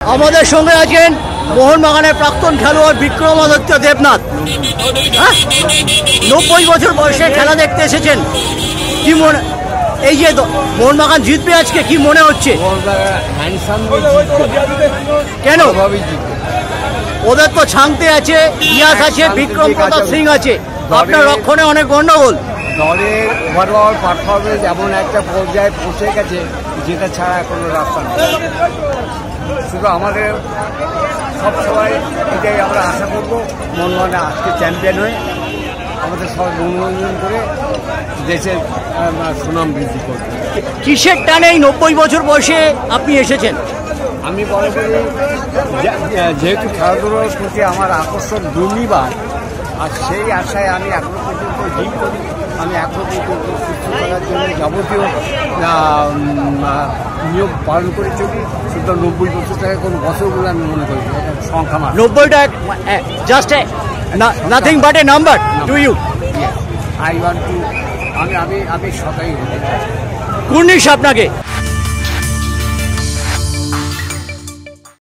আমাদের সঙ্গে আছেন মোহনবাগানের প্রাক্তন খেলোয়াড় বিক্রমাদিত্য দেবনাথ। 90 বছর বয়সে খেলা দেখতে এসেছেন, কি মনে, এই যে মোহনবাগান জিতবে আজকে, কি মনে হচ্ছে? কেন? ওদের তো ছাংতে আছে, ইয়াস আছে, বিক্রম প্রতাপ সিং আছে, আপনার রক্ষণে অনেক গন্ডগোল। দলের ওভারঅল পারফরমেন্স এমন একটা পর্যায়ে পৌঁছে গেছে যেটা ছাড়া কোনো রাস্তা নেই। শুধু আমাদের সবসময় এটাই আমরা আশা করবো, মোহনবাগান আজকে চ্যাম্পিয়ন হয়ে আমাদের সবাই মনোরঞ্জন করে দেশের সুনাম বৃদ্ধি করবে। কিসের টানে এই 90 বছর বয়সে আপনি এসেছেন? আমি মনে করি যেহেতু খেলাধুলার প্রতি আমার আকর্ষণ দুর্নিবার, আর সেই আশায় আমি এখনো পর্যন্ত জিম করি। আমি এখনো পর্যন্ত সুস্থ করার জন্য যাবতীয় নিয়ম পালন করে চলি। শুধু 90 বছর টাকা কোনো বছর বলে আমি মনে করি সংখ্যা মাত্র। 90টা just nothing but a number to you. I want to, আমি সদাই কুর্নিশ আপনাকে।